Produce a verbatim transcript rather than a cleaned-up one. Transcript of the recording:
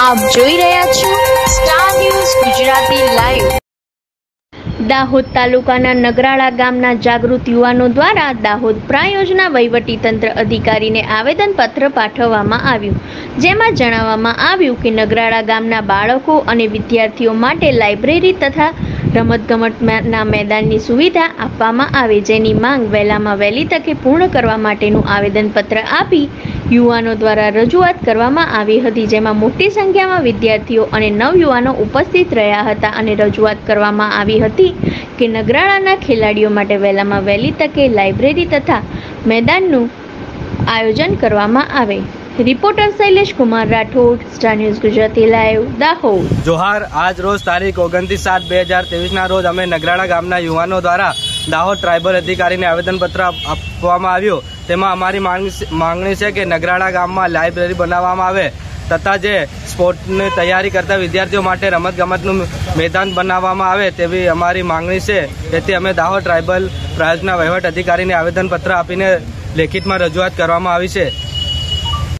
આપ જોઈ રહ્યા છો star news Gujarati live. Dahod તાલુકાના નગરાળા ગામના જાગૃત યુવાનો દ્વારા દાહોદ પ્રાયોજના વહીવટી તંત્ર અધિકારીને આવેદનપત્ર પાઠવવામાં આવ્યું, જેમાં જણાવવામાં આવ્યું કે નગરાળા ગામના બાળકો અને વિદ્યાર્થીઓ માટે લાઇબ્રેરી તથા રમતગમતના મેદાનની સુવિધા આપવામાં આવે, જેની માંગ વહેલામાં વહેલી તકે પૂર્ણ કરવા માટેનું આવેદનપત્ર આપી યુવાનો દ્વારા રજૂઆત કરવામાં આવી હતી, જેમાં મોટી સંખ્યામાં વિદ્યાર્થીઓ અને નવયુવાનો ઉપસ્થિત રહ્યા હતા અને રજૂઆત કરવામાં આવી હતી કે નગરાળાના ખેલાડીઓ માટે વહેલામાં વહેલી તકે લાઇબ્રેરી તથા મેદાનનું આયોજન કરવામાં આવે। Reporter Shailesh Kumar Rathod, star news Gujarati live, Dahod. जोहार। आज रोज तारीख ओगणतीस सात બે હજાર ત્રેવીસ ના રોજ અમે નગરાળા ગામના યુવાનો દ્વારા દાહોદ ટ્રાઇબલ અધિકારીને આવેદનપત્ર આપવામાં આવ્યું। તેમાં અમારી માંગણી છે કે નગરાળા ગામમાં લાઇબ્રેરી બનાવવામાં આવે તથા જે સ્પોર્ટની તૈયારી કરતા વિદ્યાર્થીઓ માટે રમતગમતનું મેદાન બનાવવામાં આવે તેવી અમારી માંગણી છે। તેથી અમે દાહોદ ટ્રાઇબલ પ્રાયોજના વહીવટ અધિકારીને આવેદનપત્ર આપીને લેખિતમાં રજૂઆત કરવામાં આવી છે।